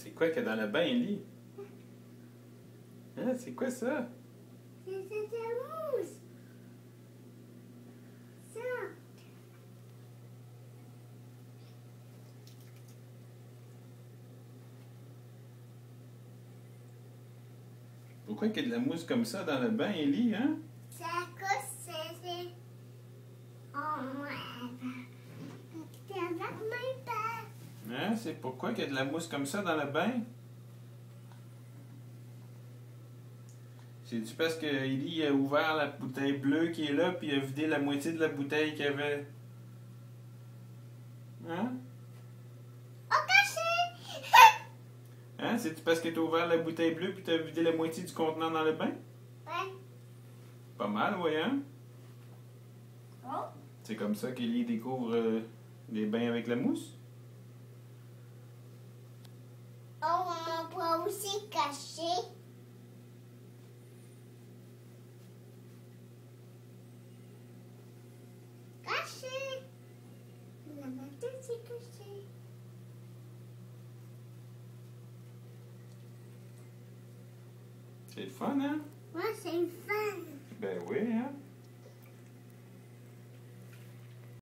C'est quoi qu'il y a dans le bain, Ellie? Hein, c'est quoi ça? C'est de la mousse. Ça. Pourquoi qu'il y a de la mousse comme ça dans le bain, Ellie, hein? C'est à cause c'est... Oh, ouais. C'est avec mon père. Hein? C'est pourquoi qu'il y a de la mousse comme ça dans le bain? C'est-tu parce que Ellie a ouvert la bouteille bleue qui est là, puis il a vidé la moitié de la bouteille qu'il y avait? Hein? Oh, caché! Hein? C'est-tu parce que tu as ouvert la bouteille bleue, puis tu as vidé la moitié du contenant dans le bain? Ouais. Pas mal, oui, hein? Oh. C'est comme ça qu'Ellie découvre des bains avec la mousse? Oh, on peut aussi cacher. Caché. La matin, c'est caché. C'est le fun, hein? Moi, c'est une fan. Ben oui, hein?